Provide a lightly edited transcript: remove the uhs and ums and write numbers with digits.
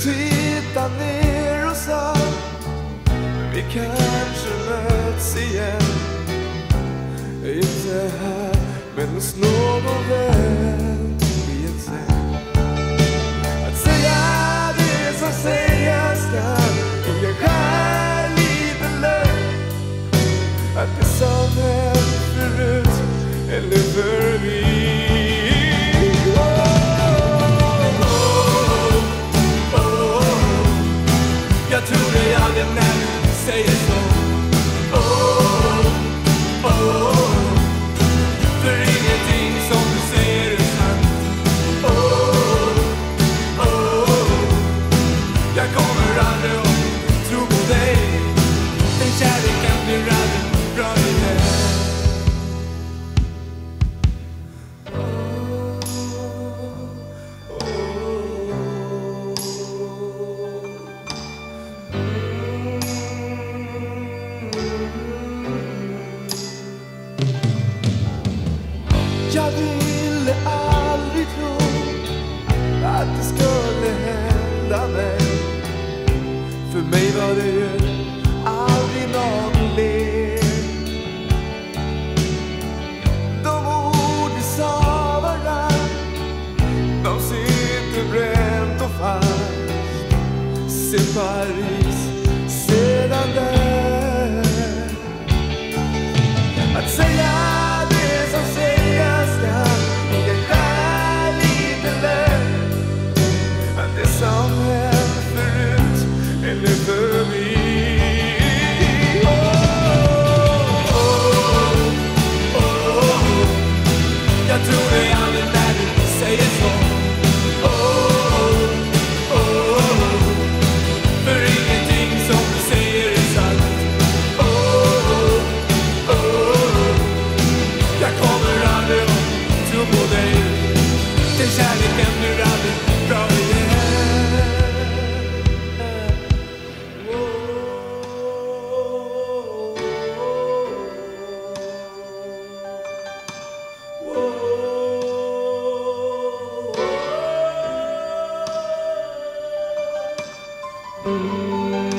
titta ner och sa vi kanske möts igen. Inte här men hos någon vän i en säng. Att säga det som sägas kan ingen skär lite lögn. Att det som hänt förut eller förbi. Jag tror dig aldrig när du säger så. För ingenting som du säger är sant. Jag kommer aldrig att tro på dig. Den kärleken blir aldrig bra i dig. Jag ville aldrig tro att det skulle hända mig. För mig var det ju aldrig någon lek. De ord vi sa varann, de sitter bränt och fast. Se Paris, sedan där. Att säga det som sägas kan, ingen skär lite lögn. Att det som hänt förut eller förbi. Jag tror dig aldrig när du säger så. För ingenting som du säger är sant. Jag kommer aldrig att tro på dig. Den kärleken blir aldrig bra igen. Mm.